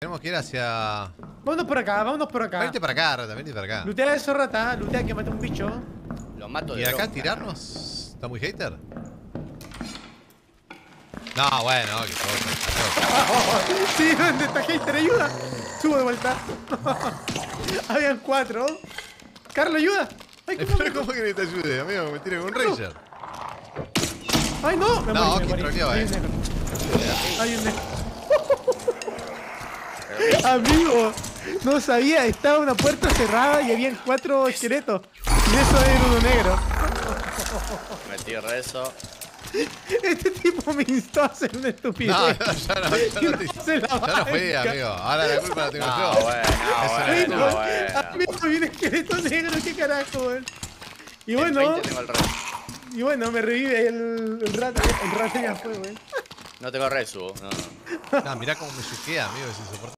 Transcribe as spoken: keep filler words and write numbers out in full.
Tenemos que ir hacia... Vámonos por acá, vámonos por acá. Venite para acá, Rata, venite para acá. Lutea eso, Rata. Lutea que mate un bicho. Lo mato de ¿Y acá bronca. tirarnos? ¿Está muy hater? No, bueno, que cosa. Sí, ¿dónde está hater? Ayuda. Subo de vuelta. Habían cuatro. Carlos, ayuda. Ay, ¿cómo Pero ¿cómo que te ayude, amigo? Me tire con un Ranger. Ay, no. Me No, morí, me que morí. troleó, Hay eh. un negro. Hay un negro. Amigo, no sabía. Estaba una puerta cerrada y habían cuatro esqueletos. Y eso era uno negro. Metí rezo. Este tipo me instó a hacer una estupidez. No, no, ya no, ya Y no, no te- se la ya no fui, banca. amigo. Ahora la culpa la tengo No, yo. bueno, Eso no, no bueno, es. bueno. Amigo, vi un esqueleto negro, qué carajo, weón. Y En bueno, veinte tengo el rezo. y bueno, me revive el, el rato, el rato ya fue, weón. No tengo rezo, no, no. No, mirá cómo me chuquea, amigo, es insoportable.